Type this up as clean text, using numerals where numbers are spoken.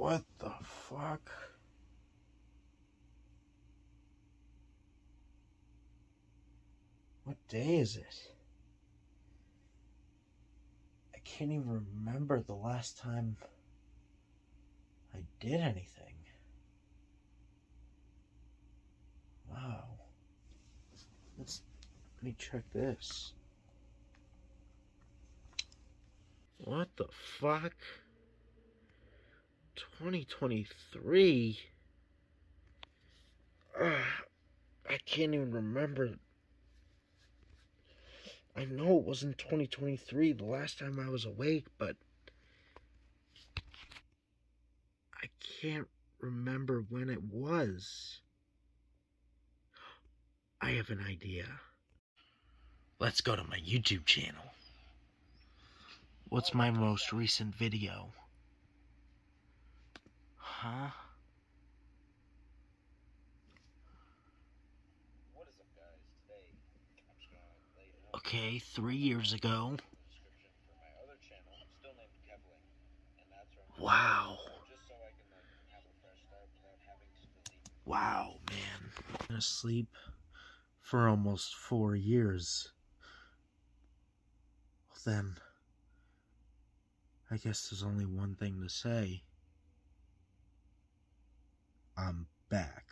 What the fuck? What day is it? I can't even remember the last time I did anything. Wow. Let me check this. What the fuck? 2023? I can't even remember. I know it wasn't 2023 the last time I was awake, but I can't remember when it was. I have an idea. Let's go to my YouTube channel. What's my most recent video? Huh? Okay, 3 years ago. Wow. Wow, man. I'm gonna sleep for almost 4 years. Well, then, I guess there's only one thing to say. I'm back.